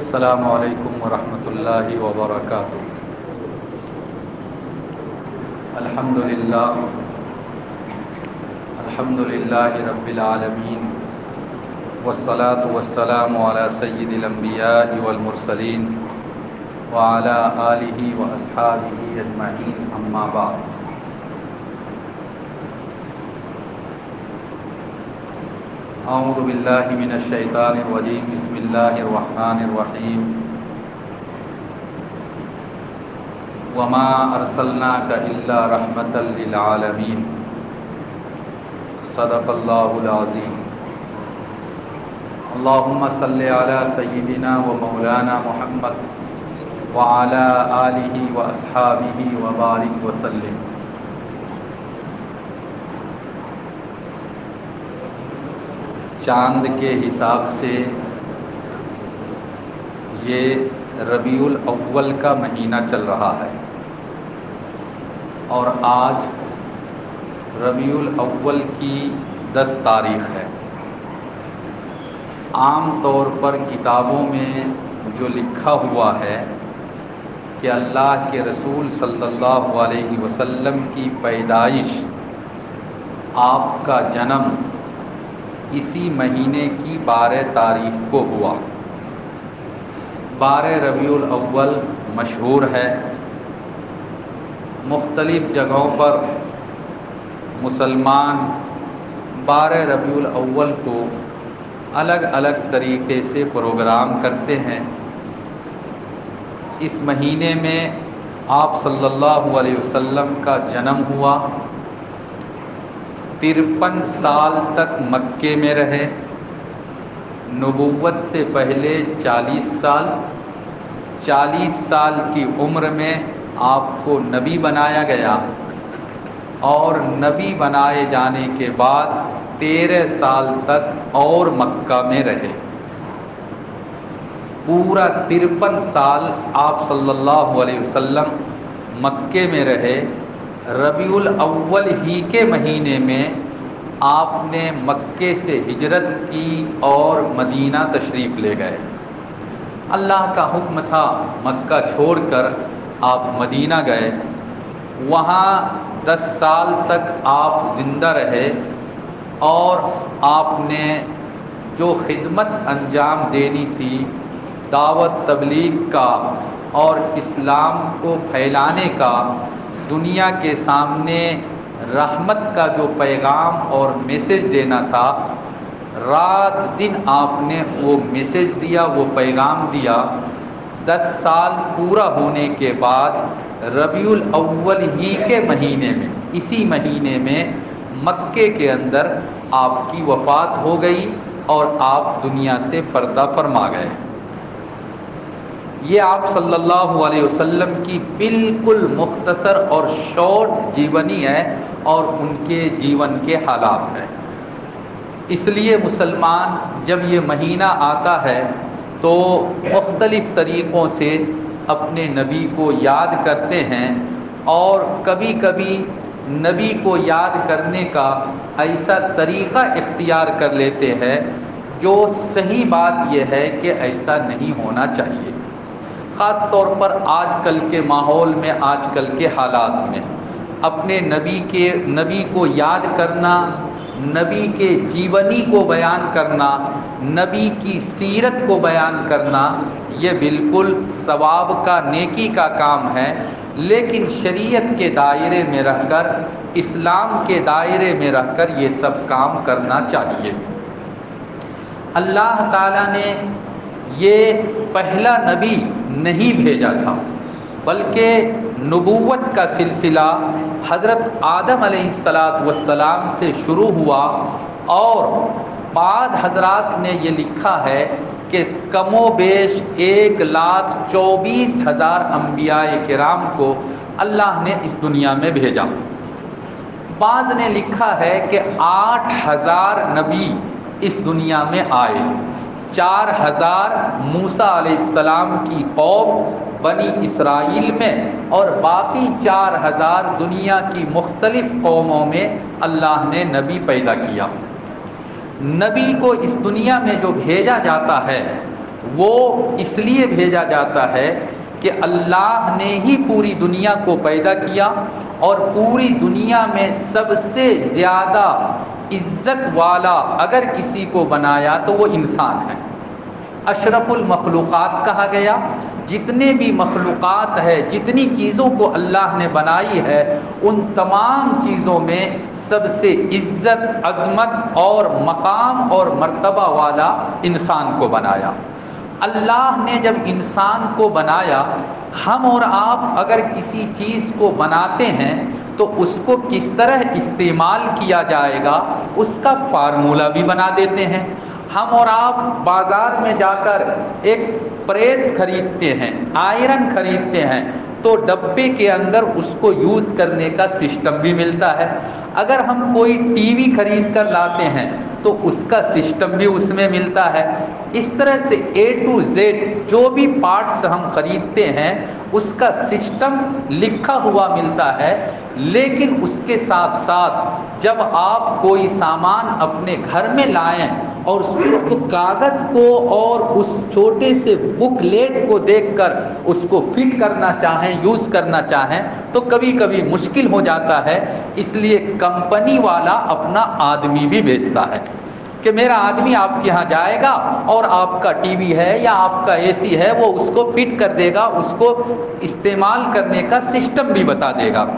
السلام علیکم ورحمۃ اللہ وبرکاتہ۔ الحمد للہ رب العالمین، والصلاة والسلام علی سید الانبیاء والمرسلین وعلی آلہ واصحابہ اجمعین، اما بعد۔ اعوذ باللہ من الشیطان الرجیم، بسم اللہ الرحمن الرحیم۔ وما ارسلناک الا رحمۃ للعالمین، صدق اللہ العظیم۔ اللہم صلی علی سیدنا و مولانا محمد وعلی آلہ واصحابہ وبارک وسلم۔ چاند کے حساب سے یہ ربیع الاول کا مہینہ چل رہا ہے، اور آج ربیع الاول کی 10 تاریخ ہے۔ عام طور پر کتابوں میں جو لکھا ہوا ہے کہ اللہ کے رسول صلی اللہ علیہ وسلم کی پیدائش، آپ کا جنم اسی مہینے کی 12 تاریخ کو ہوا۔ 12 ربیع الاول مشہور ہے، مختلف جگہوں پر مسلمان 12 ربیع الاول کو الگ الگ طریقے سے پروگرام کرتے ہیں۔ اس مہینے میں آپ صلی اللہ علیہ وسلم کا جنم ہوا، 53 سال تک مکے میں رہے، نبوت سے پہلے 40 سال، 40 سال کی عمر میں آپ کو نبی بنایا گیا، اور نبی بنائے جانے کے بعد 13 سال تک اور مکہ میں رہے۔ پورا 53 سال آپ صلی اللہ علیہ وسلم مکے میں رہے۔ ربیع الاول ہی کے مہینے میں آپ نے مکے سے ہجرت کی اور مدینہ تشریف لے گئے۔ اللہ کا حکم تھا، مکہ چھوڑ کر آپ مدینہ گئے۔ وہاں 10 سال تک آپ زندہ رہے، اور آپ نے جو خدمت انجام دینی تھی، دعوت تبلیغ کا اور اسلام کو پھیلانے کا، دنیا کے سامنے رحمت کا جو پیغام اور میسج دینا تھا، رات دن آپ نے وہ میسج دیا، وہ پیغام دیا۔ 10 سال پورا ہونے کے بعد ربیع الاول ہی کے مہینے میں، اسی مہینے میں مکے کے اندر آپ کی وفات ہو گئی، اور آپ دنیا سے پردہ فرما گئے۔ یہ آپ صلی اللہ علیہ وسلم کی بالکل مختصر اور شارٹ جیونی ہے، اور ان کے جیون کے حالات ہیں۔ اس لیے مسلمان جب یہ مہینہ آتا ہے تو مختلف طریقوں سے اپنے نبی کو یاد کرتے ہیں، اور کبھی کبھی نبی کو یاد کرنے کا ایسا طریقہ اختیار کر لیتے ہیں جو صحیح بات یہ ہے کہ ایسا نہیں ہونا چاہیے۔ خاص طور پر آج کل کے ماحول میں، آج کل کے حالات میں اپنے نبی کو یاد کرنا، نبی کے جیونی کو بیان کرنا، نبی کی سیرت کو بیان کرنا، یہ بالکل ثواب کا، نیکی کا کام ہے، لیکن شریعت کے دائرے میں رہ کر، اسلام کے دائرے میں رہ کر یہ سب کام کرنا چاہیے۔ اللہ تعالیٰ نے یہ پہلا نبی نہیں بھیجا تھا، بلکہ نبوت کا سلسلہ حضرت آدم علیہ السلام سے شروع ہوا، اور بعد حضرات نے یہ لکھا ہے کہ کم و بیش 1,24,000 انبیاء کرام کو اللہ نے اس دنیا میں بھیجا۔ بعد نے لکھا ہے کہ 8,000 نبی اس دنیا میں آئے، 4,000 موسیٰ علیہ السلام کی قوم بنی اسرائیل میں، اور باقی 4,000 دنیا کی مختلف قوموں میں اللہ نے نبی پیدا کیا۔ نبی کو اس دنیا میں جو بھیجا جاتا ہے وہ اس لیے بھیجا جاتا ہے کہ اللہ نے ہی پوری دنیا کو پیدا کیا، اور پوری دنیا میں سب سے زیادہ عزت والا اگر کسی کو بنایا تو وہ انسان ہے۔ اشرف المخلوقات کہا گیا۔ جتنے بھی مخلوقات ہے، جتنی چیزوں کو اللہ نے بنائی ہے، ان تمام چیزوں میں سب سے عزت، عظمت اور مقام اور مرتبہ والا انسان کو بنایا۔ اللہ نے جب انسان کو بنایا، ہم اور آپ اگر کسی چیز کو بناتے ہیں تو اس کو کس طرح استعمال کیا جائے گا اس کا فارمولہ بھی بنا دیتے ہیں۔ ہم اور آپ بازار میں جا کر ایک پریس خریدتے ہیں، آئرن خریدتے ہیں، تو ڈبے کے اندر اس کو یوز کرنے کا سسٹم بھی ملتا ہے۔ اگر ہم کوئی ٹی وی خرید کر لاتے ہیں تو اس کا سسٹم بھی اس میں ملتا ہے۔ اس طرح سے A to Z جو بھی پارٹس ہم خریدتے ہیں اس کا سسٹم لکھا ہوا ملتا ہے۔ لیکن اس کے ساتھ ساتھ جب آپ کوئی سامان اپنے گھر میں لائیں اور صرف کاغذ کو اور اس چھوٹے سے بک لیٹ کو دیکھ کر اس کو فٹ کرنا چاہیں، یوز کرنا چاہیں، تو کبھی کبھی مشکل ہو جاتا ہے۔ اس لیے کمپنی والا اپنا آدمی بھی بھیجتا ہے کہ میرا آدمی آپ کے یہاں جائے گا اور آپ کا ٹی وی ہے یا آپ کا اے سی ہے وہ اس کو فٹ کر دے گا، اس کو استعمال کرنے کا سسٹم بھی بتا دے گا۔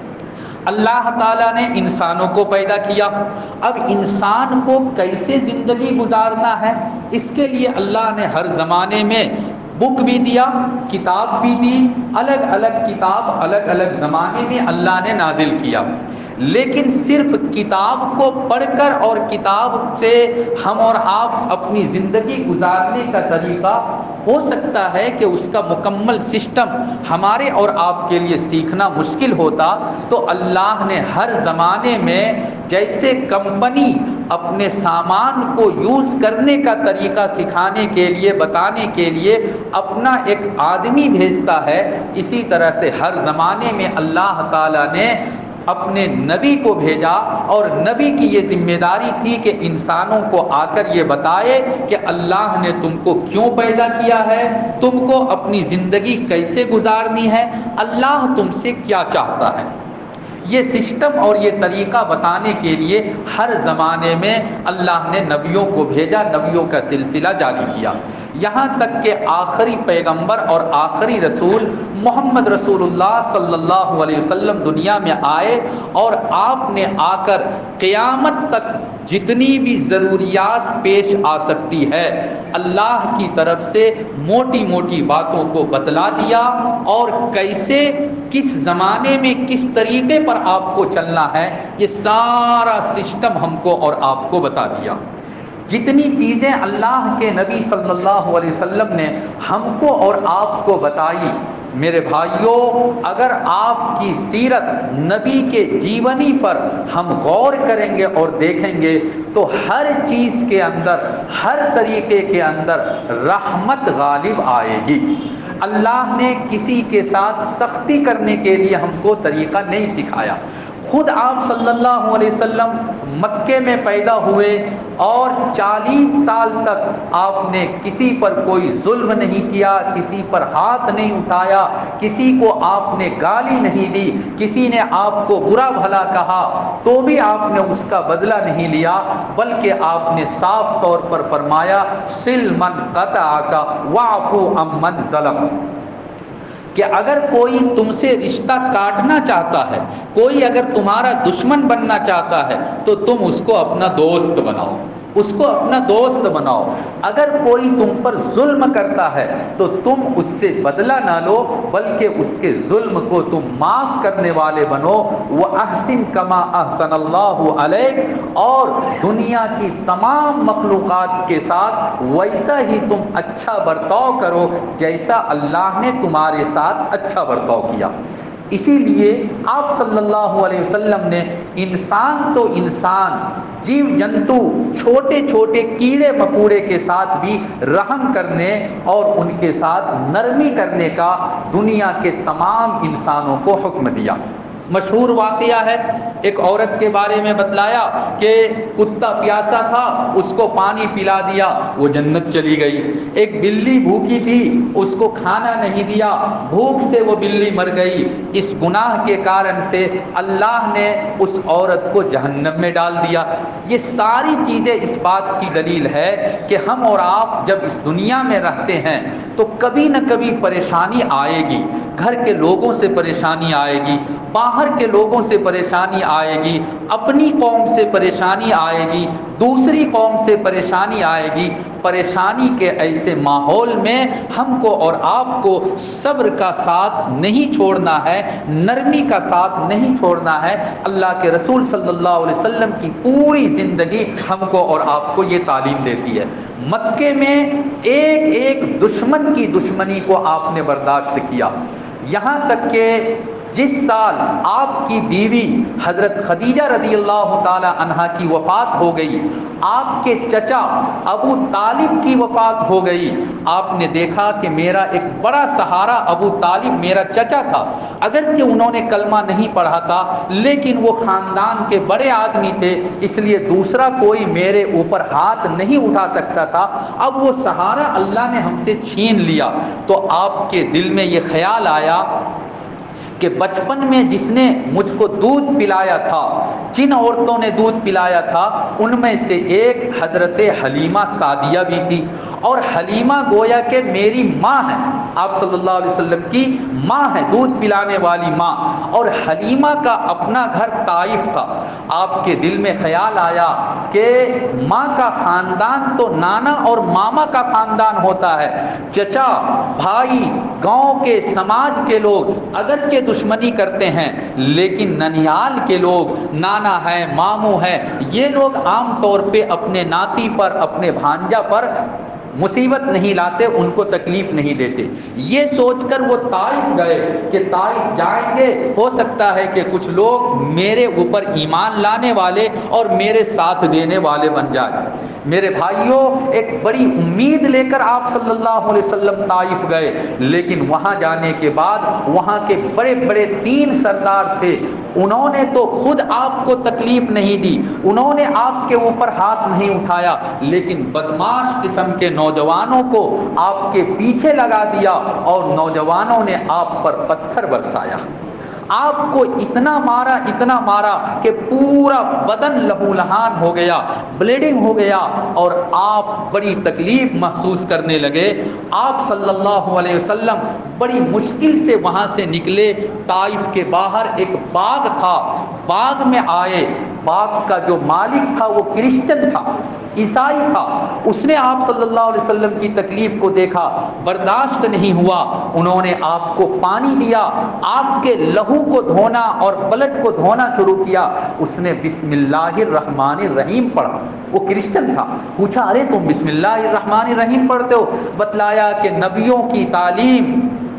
اللہ تعالیٰ نے انسانوں کو پیدا کیا۔ اب انسان کو کیسے زندگی گزارنا ہے، اس کے لیے اللہ نے ہر زمانے میں بک بھی دیا، کتاب بھی دی۔ الگ الگ کتاب الگ الگ زمانے میں اللہ نے نازل کیا۔ لیکن صرف کتاب کو پڑھ کر اور کتاب سے ہم اور آپ اپنی زندگی گزارنے کا طریقہ ہو سکتا ہے کہ اس کا مکمل سسٹم ہمارے اور آپ کے لیے سیکھنا مشکل ہوتا، تو اللہ نے ہر زمانے میں جیسے کمپنی اپنے سامان کو یوز کرنے کا طریقہ سکھانے کے لیے، بتانے کے لیے اپنا ایک آدمی بھیجتا ہے، اسی طرح سے ہر زمانے میں اللہ تعالیٰ نے اپنے نبی کو بھیجا، اور نبی کی یہ ذمہ داری تھی کہ انسانوں کو آ کر یہ بتائے کہ اللہ نے تم کو کیوں پیدا کیا ہے، تم کو اپنی زندگی کیسے گزارنی ہے، اللہ تم سے کیا چاہتا ہے۔ یہ سسٹم اور یہ طریقہ بتانے کے لیے ہر زمانے میں اللہ نے نبیوں کو بھیجا، نبیوں کا سلسلہ جاری کیا، یہاں تک کہ آخری پیغمبر اور آخری رسول محمد رسول اللہ صلی اللہ علیہ وسلم دنیا میں آئے، اور آپ نے آ کر قیامت تک جتنی بھی ضروریات پیش آ سکتی ہے اللہ کی طرف سے موٹی موٹی باتوں کو بتلا دیا، اور کیسے کس زمانے میں کس طریقے پر آپ کو چلنا ہے یہ سارا سسٹم ہم کو اور آپ کو بتا دیا۔ جتنی چیزیں اللہ کے نبی صلی اللہ علیہ وسلم نے ہم کو اور آپ کو بتائی، میرے بھائیوں اگر آپ کی سیرت نبی کے جیونی پر ہم غور کریں گے اور دیکھیں گے تو ہر چیز کے اندر، ہر طریقے کے اندر رحمت غالب آئے گی۔ اللہ نے کسی کے ساتھ سختی کرنے کے لیے ہم کو طریقہ نہیں سکھایا۔ خود آپ صلی اللہ علیہ وسلم مکے میں پیدا ہوئے اور 40 سال تک آپ نے کسی پر کوئی ظلم نہیں کیا، کسی پر ہاتھ نہیں اٹھایا، کسی کو آپ نے گالی نہیں دی، کسی نے آپ کو برا بھلا کہا تو بھی آپ نے اس کا بدلہ نہیں لیا، بلکہ آپ نے صاف طور پر فرمایا سل من قطعک واعفو عمن ظلم، کہ اگر کوئی تم سے رشتہ کاٹنا چاہتا ہے، کوئی اگر تمہارا دشمن بننا چاہتا ہے تو تم اس کو اپنا دوست بناؤ، اس کو اپنا دوست بناؤ۔ اگر کوئی تم پر ظلم کرتا ہے تو تم اس سے بدلہ نہ لو، بلکہ اس کے ظلم کو تم معاف کرنے والے بنو۔ وَأَحْسِن كَمَا أَحْسَنَ اللَّهُ عَلَيْكَ، اور دنیا کی تمام مخلوقات کے ساتھ ویسا ہی تم اچھا برتاؤ کرو جیسا اللہ نے تمہارے ساتھ اچھا برتاؤ کیا۔ اسی لیے آپ صلی اللہ علیہ وسلم نے انسان تو انسان، جیو جنتو، چھوٹے چھوٹے کیڑے مکوڑے کے ساتھ بھی رحم کرنے اور ان کے ساتھ نرمی کرنے کا دنیا کے تمام انسانوں کو حکم دیا۔ مشہور واقعہ ہے ایک عورت کے بارے میں بتلایا کہ کتا پیاسا تھا، اس کو پانی پلا دیا، وہ جنت چلی گئی۔ ایک بلی بھوکی تھی، اس کو کھانا نہیں دیا، بھوک سے وہ بلی مر گئی۔ اس گناہ کے کارن سے اللہ نے اس عورت کو جہنم میں ڈال دیا۔ یہ ساری چیزیں اس بات کی دلیل ہے کہ ہم اور آپ جب اس دنیا میں رہتے ہیں تو کبھی نہ کبھی پریشانی آئے گی، گھر کے لوگوں سے پریشانی آئے گی، باہر کے لوگوں سے پریشانی آئے گی، اپنی قوم سے پریشانی آئے گی، دوسری قوم سے پریشانی آئے گی۔ پریشانی کے ایسے ماحول میں ہم کو اور آپ کو صبر کا ساتھ نہیں چھوڑنا ہے، نرمی کا ساتھ نہیں چھوڑنا ہے۔ اللہ کے رسول صلی اللہ علیہ وسلم کی پوری زندگی ہم کو اور آپ کو یہ تعلیم دیتی ہے۔ مکے میں ایک ایک دشمن کی دشمنی کو آپ نے برداشت کیا، یہاں تک کہ جس سال آپ کی بیوی حضرت خدیجہ رضی اللہ تعالی عنہا کی وفات ہو گئی، آپ کے چچا ابو طالب کی وفات ہو گئی، آپ نے دیکھا کہ میرا ایک بڑا سہارا ابو طالب میرا چچا تھا، اگرچہ انہوں نے کلمہ نہیں پڑھا تھا لیکن وہ خاندان کے بڑے آدمی تھے، اس لیے دوسرا کوئی میرے اوپر ہاتھ نہیں اٹھا سکتا تھا۔ اب وہ سہارا اللہ نے ہم سے چھین لیا تو آپ کے دل میں یہ خیال آیا کہ بچپن میں جس نے مجھ کو دودھ پلایا تھا، جن عورتوں نے دودھ پلایا تھا، ان میں سے ایک حضرت حلیمہ سعدیہ بھی تھی، اور حلیمہ گویا کہ میری ماں ہے، آپ صلی اللہ علیہ وسلم کی ماں ہے، دودھ پلانے والی ماں، اور حلیمہ کا اپنا گھر طائف تھا۔ آپ کے دل میں خیال آیا کہ ماں کا خاندان تو نانا اور ماما کا خاندان ہوتا ہے، چچا، بھائی، گاؤں کے سماج کے لوگ اگرچہ دشمنی کرتے ہیں لیکن ننیال کے لوگ، نانا ہے، ماموں ہے، یہ لوگ عام طور پہ اپنے ناتی پر، اپنے بھانجا پر مصیبت نہیں لاتے، ان کو تکلیف نہیں دیتے۔ یہ سوچ کر وہ طائف گئے کہ طائف جائیں گے، ہو سکتا ہے کہ کچھ لوگ میرے اوپر ایمان لانے والے اور میرے ساتھ دینے والے بن جائیں۔ میرے بھائیوں، ایک بڑی امید لے کر آپ صلی اللہ علیہ وسلم طائف گئے، لیکن وہاں جانے کے بعد وہاں کے بڑے بڑے 3 سردار تھے، انہوں نے تو خود آپ کو تکلیف نہیں دی، انہوں نے آپ کے اوپر ہاتھ نہیں اٹھایا، لیکن بدماش قسم کے نوجوانوں کو آپ کے پیچھے لگا دیا اور نوجوانوں نے آپ پر پتھر برسایا، آپ کو اتنا مارا کہ پورا بدن لہو لہان ہو گیا، بلیڈنگ ہو گیا، اور آپ بڑی تکلیف محسوس کرنے لگے۔ آپ صلی اللہ علیہ وسلم بڑی مشکل سے وہاں سے نکلے، طائف کے باہر ایک باغ تھا، باغ میں آئے، باغ کا جو مالک تھا وہ کرسچن تھا، عیسائی تھا، اس نے آپ صلی اللہ علیہ وسلم کی تکلیف کو دیکھا، برداشت نہیں ہوا، انہوں نے آپ کو پانی دیا، آپ کے لہو کو دھونا اور بلڈ کو دھونا شروع کیا، اس نے بسم اللہ الرحمن الرحیم پڑھا، وہ کرسچن تھا، پوچھا ارے تم بسم اللہ الرحمن الرحیم پڑھتے ہو؟ بتلایا کہ نبیوں کی تعلیم،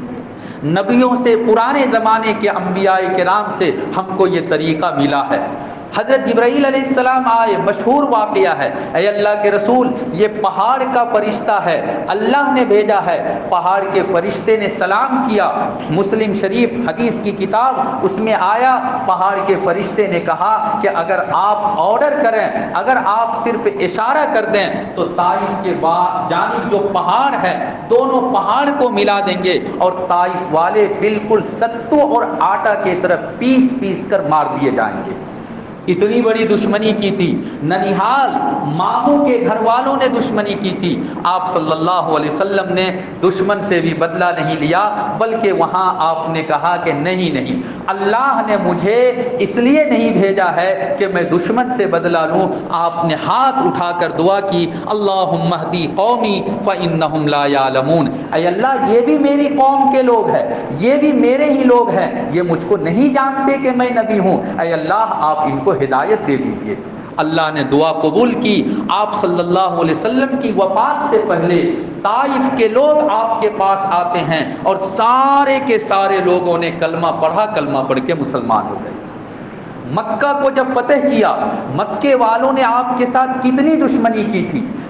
نبیوں سے، پرانے زمانے کے انبیاء کرام سے ہم کو یہ طریقہ ملا ہے۔ حضرت جبرائیل علیہ السلام آئے، مشہور واقعہ ہے، اے اللہ کے رسول یہ پہاڑ کا فرشتہ ہے، اللہ نے بھیجا ہے۔ پہاڑ کے فرشتے نے سلام کیا، مسلم شریف حدیث کی کتاب، اس میں آیا پہاڑ کے فرشتے نے کہا کہ اگر آپ آرڈر کریں، اگر آپ صرف اشارہ کر دیں تو طائف کے جانب جو پہاڑ ہے دونوں پہاڑ کو ملا دیں گے، اور طائف والے بالکل ستو اور آٹا کی طرف پیس پیس کر مار دیے جائیں گے۔ اتنی بڑی دشمنی کی تھی، ننیحال ماموں کے گھر والوں نے دشمنی کی تھی، آپ صلی اللہ علیہ وسلم نے دشمن سے بھی بدلہ نہیں لیا، بلکہ وہاں آپ نے کہا کہ نہیں، اللہ نے مجھے اس لیے نہیں بھیجا ہے کہ میں دشمن سے بدلہ لوں۔ آپ نے ہاتھ اٹھا کر دعا کی، اللہم اہدی قومی فإنہم لا یعلمون، اے اللہ یہ بھی میری قوم کے لوگ ہیں، یہ بھی میرے ہی لوگ ہیں، یہ مجھ کو نہیں جانتے کہ میں نبی ہوں، اے اللہ آپ ان کو ہدایت دے دیجئے۔ اللہ نے دعا قبول کی۔ آپ صلی اللہ علیہ وسلم کی وفات سے پہلے طائف کے لوگ آپ کے پاس آتے ہیں اور سارے کے سارے لوگوں نے کلمہ پڑھا، کلمہ پڑھ کے مسلمان ہو گئے۔ مکہ کو جب فتح کیا، مکے والوں نے آپ کے ساتھ کتنی دشمنی کی تھی،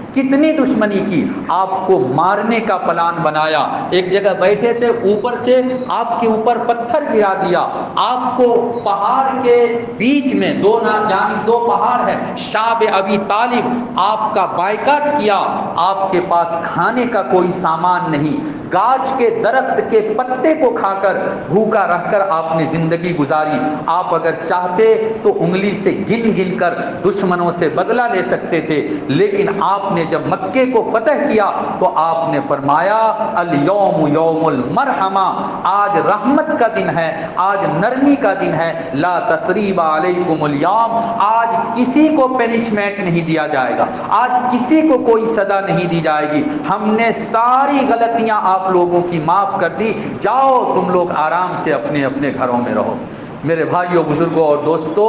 کتنی دشمنی کی، آپ کو مارنے کا پلان بنایا، ایک جگہ بیٹھے تھے، اوپر سے آپ کے اوپر پتھر گرا دیا، آپ کو پہاڑ کے بیچ میں جانب دو پہاڑ ہے، شعب ابی طالب آپ کا بائیکاٹ کیا، آپ کے پاس کھانے کا کوئی سامان نہیں، گاچ کے درخت کے پتے کو کھا کر بھوکا رہ کر آپ نے زندگی گزاری۔ آپ اگر چاہتے تو انگلی سے گن گن کر دشمنوں سے بدلہ لے سکتے تھے، لیکن آپ نے جب مکے کو فتح کیا تو آپ نے فرمایا الیوم یوم المرحمہ، آج رحمت کا دن ہے، آج نرمی کا دن ہے، لا تثریب علیکم اليوم، آج کسی کو پینشمنٹ نہیں دیا جائے گا، آج کسی کو کوئی سزا نہیں دی جائے گی، ہم نے ساری غلطیاں آپ لوگوں کی معاف کر دی، جاؤ تم لوگ آرام سے اپنے اپنے گھروں میں رہو۔ میرے بھائیوں، بزرگوں اور دوستوں،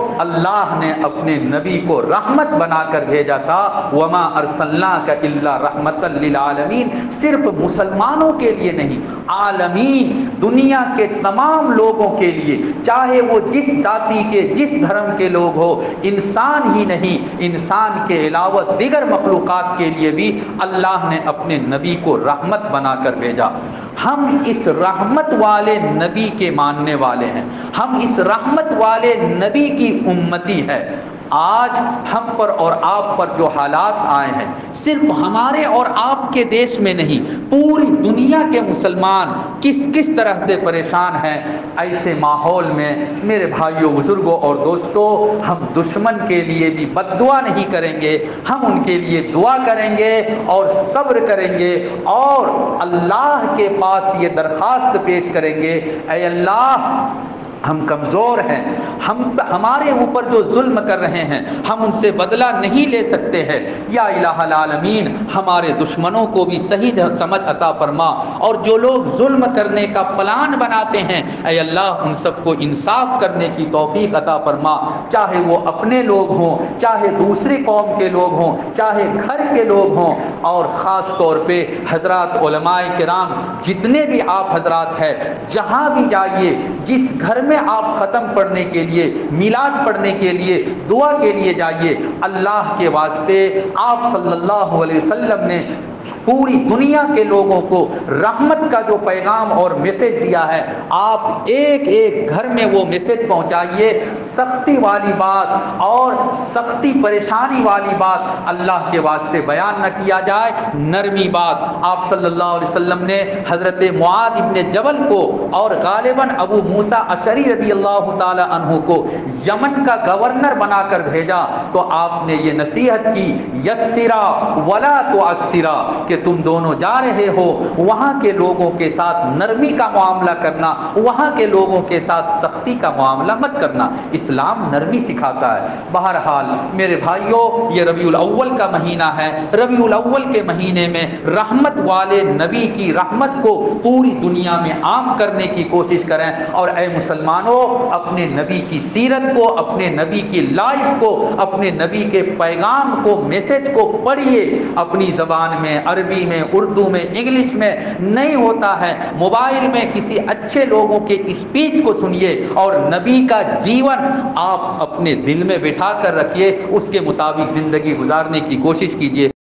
اللہ نے اپنے نبی کو رحمت بنا کر بھیجا تھا، وما ارسلناک الا رحمتا للعالمین، صرف مسلمانوں کے لیے نہیں، عالمین، دنیا کے تمام لوگوں کے لیے، چاہے وہ جس ذاتی کے جس دھرم کے لوگ ہو، انسان ہی نہیں، انسان کے علاوہ دیگر مخلوقات کے لیے بھی اللہ نے اپنے نبی کو رحمت بنا کر بھیجا۔ ہم اس رحمت والے نبی کے ماننے والے ہیں، ہم اس رحمت والے نبی کی امتی ہے۔ آج ہم پر اور آپ پر جو حالات آئے ہیں، صرف ہمارے اور آپ کے دیش میں نہیں، پوری دنیا کے مسلمان کس طرح سے پریشان ہیں۔ ایسے ماحول میں میرے بھائیوں، بزرگوں اور دوستوں، ہم دشمن کے لیے بھی بد دعا نہیں کریں گے، ہم ان کے لیے دعا کریں گے اور صبر کریں گے، اور اللہ کے پاس یہ درخواست پیش کریں گے، اے اللہ، ہم کمزور ہیں، ہمارے اوپر جو ظلم کر رہے ہیں ہم ان سے بدلہ نہیں لے سکتے ہیں، یا الہ العالمین ہمارے دشمنوں کو بھی صحیح سمجھ عطا فرما، اور جو لوگ ظلم کرنے کا پلان بناتے ہیں اے اللہ ان سب کو انصاف کرنے کی توفیق عطا فرما، چاہے وہ اپنے لوگ ہوں، چاہے دوسری قوم کے لوگ ہوں، چاہے گھر کے لوگ ہوں، اور خاص طور پہ حضرات علماء کرام، جتنے بھی آپ حضرات ہیں، جہاں بھی جائیے، جس گھر میں آپ ختم پڑھنے کے لیے، میلاد پڑھنے کے لیے، دعا کے لیے جائیے، اللہ کے واسطے آپ صلی اللہ علیہ وسلم نے پوری دنیا کے لوگوں کو رحمت کا جو پیغام اور میسج دیا ہے، آپ ایک ایک گھر میں وہ میسج پہنچائیے، سختی والی بات اور سختی پریشانی والی بات اللہ کے واسطے بیان نہ کیا جائے، نرمی بات۔ آپ صلی اللہ علیہ وسلم نے حضرت معاذ ابن جبل کو اور غالباً ابو موسیٰ اشعری رضی اللہ تعالی عنہ کو یمن کا گورنر بنا کر بھیجا، تو آپ نے یہ نصیحت کی، یسرا ولا تعسرا، کہ تم دونوں جا رہے ہو، وہاں کے لوگوں کے ساتھ نرمی کا معاملہ کرنا، وہاں کے لوگوں کے ساتھ سختی کا معاملہ مت کرنا، اسلام نرمی سکھاتا ہے۔ بہرحال میرے بھائیوں، یہ ربیع الاول کا مہینہ ہے، ربیع الاول کے مہینے میں رحمت والے نبی کی رحمت کو پوری دنیا میں عام کرنے کی کوشش کریں، اور اے مسلمانوں، اپنے نبی کی سیرت کو، اپنے نبی کی لائف کو، اپنے نبی کے پیغام کو، میسج کو پڑھیے، اپنی زبان میں، عربی میں، اردو میں، انگلش میں، نہیں ہوتا ہے موبائل میں کسی اچھے لوگوں کے اسپیچ کو سنیے، اور نبی کا جیون آپ اپنے دل میں بٹھا کر رکھیے، اس کے مطابق زندگی گزارنے کی کوشش کیجیے۔